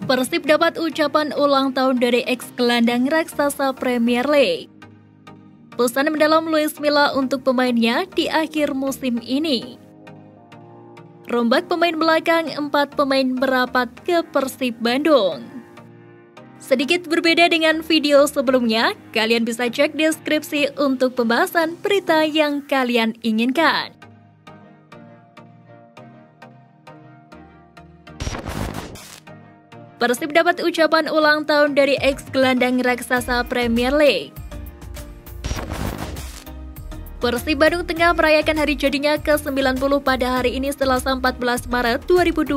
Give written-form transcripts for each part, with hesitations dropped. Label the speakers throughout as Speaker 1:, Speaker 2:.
Speaker 1: Persib dapat ucapan ulang tahun dari ex-gelandang raksasa Premier League. Pesan mendalam Luis Milla untuk pemainnya di akhir musim ini. Rombak pemain belakang, 4 pemain merapat ke Persib Bandung. Sedikit berbeda dengan video sebelumnya, kalian bisa cek deskripsi untuk pembahasan berita yang kalian inginkan. Persib dapat ucapan ulang tahun dari ex-gelandang raksasa Premier League. Persib Bandung tengah merayakan hari jadinya ke-90 pada hari ini Selasa 14 Maret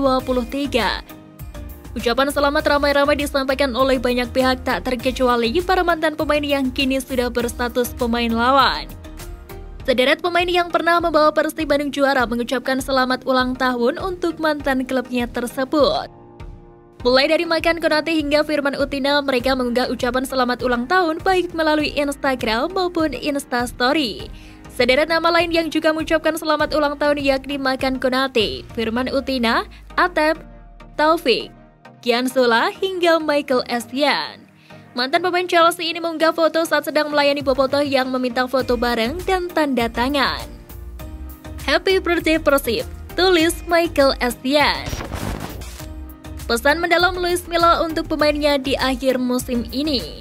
Speaker 1: 2023. Ucapan selamat ramai-ramai disampaikan oleh banyak pihak tak terkecuali para mantan pemain yang kini sudah berstatus pemain lawan. Sederet pemain yang pernah membawa Persib Bandung juara mengucapkan selamat ulang tahun untuk mantan klubnya tersebut. Mulai dari Makan Konate hingga Firman Utina, mereka mengunggah ucapan selamat ulang tahun baik melalui Instagram maupun Instastory. Sederet nama lain yang juga mengucapkan selamat ulang tahun yakni Makan Konate, Firman Utina, Atep, Taufik, Kian Sula hingga Michael Essien. Mantan pemain Chelsea ini mengunggah foto saat sedang melayani bobotoh yang meminta foto bareng dan tanda tangan. Happy birthday Persib, tulis Michael Essien. Pesan mendalam Luis Milla untuk pemainnya di akhir musim ini.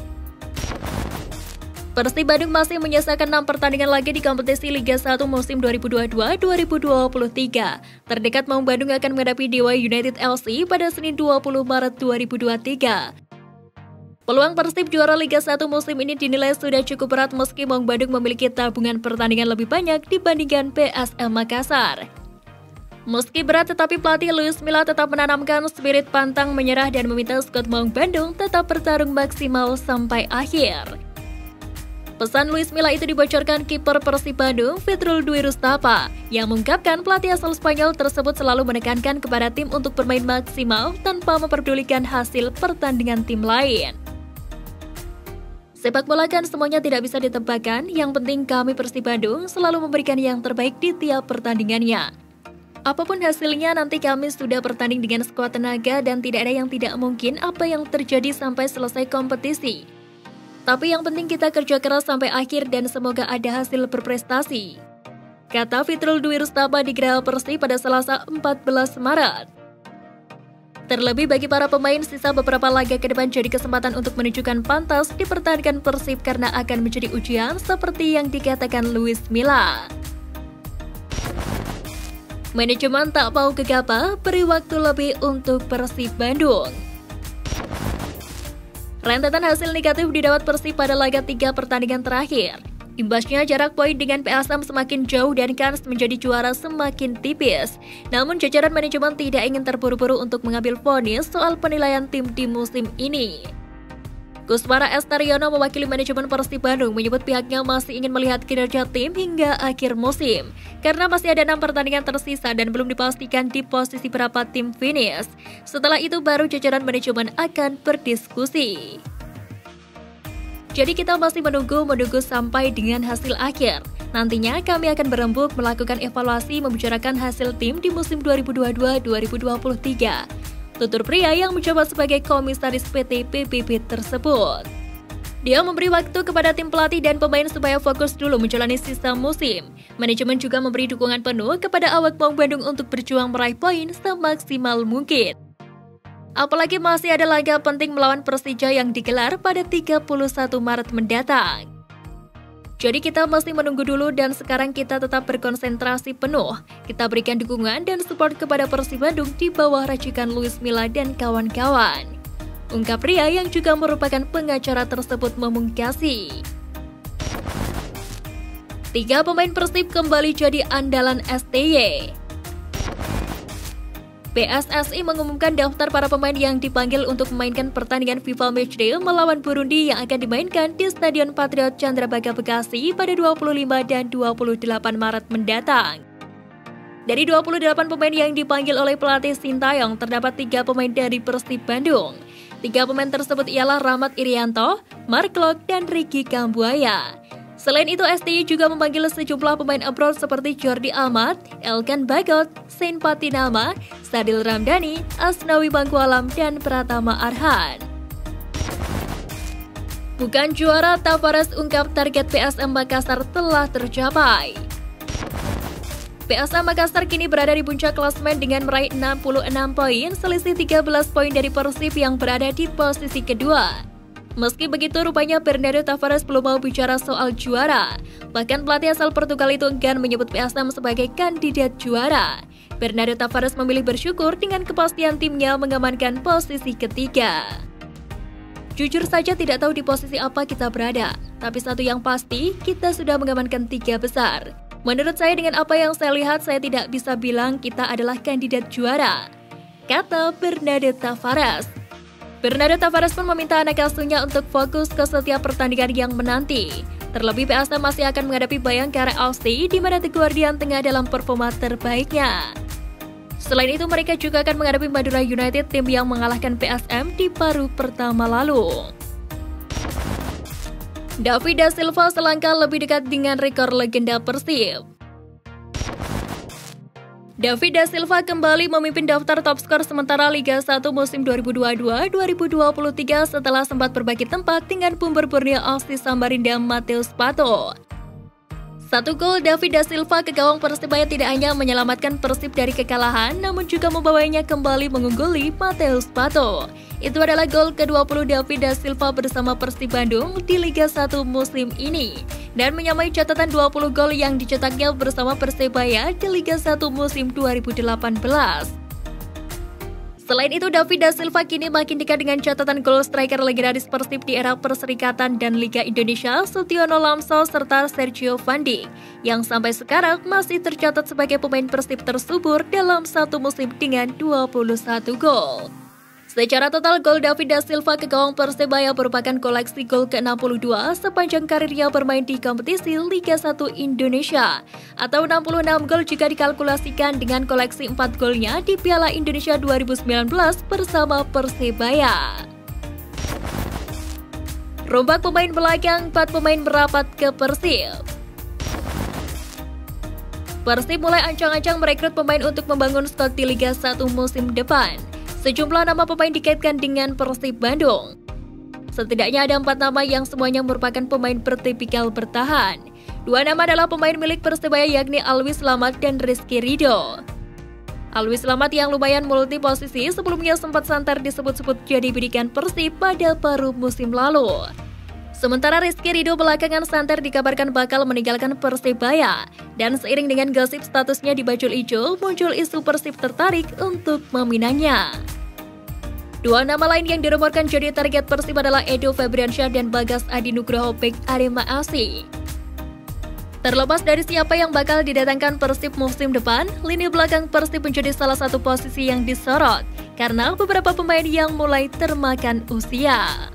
Speaker 1: Persib Bandung masih menyisakan 6 pertandingan lagi di kompetisi Liga 1 musim 2022-2023. Terdekat Maung Bandung akan menghadapi Dewa United LC pada Senin 20 Maret 2023. Peluang Persib juara Liga 1 musim ini dinilai sudah cukup berat meski Maung Bandung memiliki tabungan pertandingan lebih banyak dibandingkan PSM Makassar. Meski berat, tetapi pelatih Luis Milla tetap menanamkan spirit pantang menyerah dan meminta skuad Maung Bandung tetap bertarung maksimal sampai akhir. Pesan Luis Milla itu dibocorkan kiper Persib Bandung, Fitrul Dwi Rustapa, yang mengungkapkan pelatih asal Spanyol tersebut selalu menekankan kepada tim untuk bermain maksimal tanpa memperdulikan hasil pertandingan tim lain. Sepak bola kan semuanya tidak bisa ditebakkan, yang penting kami Persib Bandung selalu memberikan yang terbaik di tiap pertandingannya. Apapun hasilnya, nanti kami sudah bertanding dengan skuad tenaga dan tidak ada yang tidak mungkin apa yang terjadi sampai selesai kompetisi. Tapi yang penting kita kerja keras sampai akhir dan semoga ada hasil berprestasi, kata Fitrul Dwi Rustapa di Geraha Persib pada Selasa 14 Maret. Terlebih bagi para pemain, sisa beberapa laga ke depan jadi kesempatan untuk menunjukkan pantas di pertandingan Persib karena akan menjadi ujian seperti yang dikatakan Luis Milla. Manajemen tak mau gegabah, beri waktu lebih untuk Persib Bandung. Rentetan hasil negatif didapat Persib pada laga 3 pertandingan terakhir. Imbasnya jarak poin dengan PSM semakin jauh dan kans menjadi juara semakin tipis. Namun jajaran manajemen tidak ingin terburu-buru untuk mengambil vonis soal penilaian tim di musim ini. Kuswara Estariono mewakili manajemen Persib Bandung menyebut pihaknya masih ingin melihat kinerja tim hingga akhir musim karena masih ada 6 pertandingan tersisa dan belum dipastikan di posisi berapa tim finish. Setelah itu baru jajaran manajemen akan berdiskusi. Jadi kita masih menunggu sampai dengan hasil akhir. Nantinya kami akan berembuk melakukan evaluasi membicarakan hasil tim di musim 2022-2023. Tutur pria yang menjabat sebagai komisaris PT PBB tersebut. Dia memberi waktu kepada tim pelatih dan pemain supaya fokus dulu menjalani sisa musim. Manajemen juga memberi dukungan penuh kepada awak Maung Bandung untuk berjuang meraih poin semaksimal mungkin. Apalagi masih ada laga penting melawan Persija yang digelar pada 31 Maret mendatang. Jadi kita masih menunggu dulu dan sekarang kita tetap berkonsentrasi penuh. Kita berikan dukungan dan support kepada Persib Bandung di bawah racikan Luis Milla dan kawan-kawan, ungkap pria yang juga merupakan pengacara tersebut memungkasi. 3 pemain Persib kembali jadi andalan STY. PSSI mengumumkan daftar para pemain yang dipanggil untuk memainkan pertandingan FIFA Matchday melawan Burundi yang akan dimainkan di Stadion Patriot Candrabaga Bekasi pada 25 dan 28 Maret mendatang. Dari 28 pemain yang dipanggil oleh pelatih Sintayong, terdapat 3 pemain dari Persib Bandung. 3 pemain tersebut ialah Rahmat Irianto, Mark Klok, dan Ricky Kambuaya. Selain itu, STY juga memanggil sejumlah pemain abroad seperti Jordi Amat, Elkan Bagot, Sain Patinama, Sadil Ramdhani, Asnawi Bangkualam, dan Pratama Arhan. Bukan juara, Tavares ungkap target PSM Makassar telah tercapai. PSM Makassar kini berada di puncak klasemen dengan meraih 66 poin, selisih 13 poin dari Persib yang berada di posisi kedua. Meski begitu, rupanya Bernardo Tavares belum mau bicara soal juara. Bahkan pelatih asal Portugal itu enggan menyebut PSM sebagai kandidat juara. Bernardo Tavares memilih bersyukur dengan kepastian timnya mengamankan posisi ketiga. Jujur saja tidak tahu di posisi apa kita berada, tapi satu yang pasti, kita sudah mengamankan 3 besar. Menurut saya dengan apa yang saya lihat, saya tidak bisa bilang kita adalah kandidat juara, kata Bernardo Tavares. Bernardo Tavares pun meminta anak asuhnya untuk fokus ke setiap pertandingan yang menanti. Terlebih PSM masih akan menghadapi Bayangkara FC di mana The Guardian tengah dalam performa terbaiknya. Selain itu, mereka juga akan menghadapi Madura United, tim yang mengalahkan PSM di paruh pertama lalu. David da Silva selangkah lebih dekat dengan rekor legenda Persib. David da Silva kembali memimpin daftar top skor sementara Liga 1 musim 2022-2023 setelah sempat berbagi tempat dengan Pumber Borneo FC Samarinda Matheus Pato. 1 gol David da Silva ke gawang Persibaya tidak hanya menyelamatkan Persib dari kekalahan, namun juga membawanya kembali mengungguli Matheus Pato. Itu adalah gol ke-20 David da Silva bersama Persib Bandung di Liga 1 musim ini, dan menyamai catatan 20 gol yang dicetaknya bersama Persebaya di Liga 1 musim 2018. Selain itu, David da Silva kini makin dekat dengan catatan gol striker legendaris Persib di era Perserikatan dan Liga Indonesia, Sutiono Lamso serta Sergio Van Dijk, yang sampai sekarang masih tercatat sebagai pemain Persib tersubur dalam satu musim dengan 21 gol. Secara total, gol David da Silva ke gawang Persebaya merupakan koleksi gol ke-62 sepanjang karirnya bermain di kompetisi Liga 1 Indonesia, atau 66 gol jika dikalkulasikan dengan koleksi 4 golnya di Piala Indonesia 2019 bersama Persebaya. Rombak pemain belakang, 4 pemain merapat ke Persib. Persib mulai ancang-ancang merekrut pemain untuk membangun skuad di Liga 1 musim depan. Sejumlah nama pemain dikaitkan dengan Persib Bandung. Setidaknya ada 4 nama yang semuanya merupakan pemain bertipikal bertahan. 2 nama adalah pemain milik Persebaya yakni Alwi Slamet dan Rizky Ridho. Alwi Slamet yang lumayan multi posisi sebelumnya sempat santer disebut-sebut jadi bidikan Persib pada paruh musim lalu. Sementara Rizky Ridho belakangan santer dikabarkan bakal meninggalkan Persebaya, dan seiring dengan gosip statusnya di Bajul Ijo, muncul isu Persib tertarik untuk meminangnya. 2 nama lain yang dirumorkan jadi target Persib adalah Edo Febriansyah dan Bagas Adi Nugroho bek Arema FC. Terlepas dari siapa yang bakal didatangkan Persib musim depan, lini belakang Persib menjadi salah satu posisi yang disorot karena beberapa pemain yang mulai termakan usia.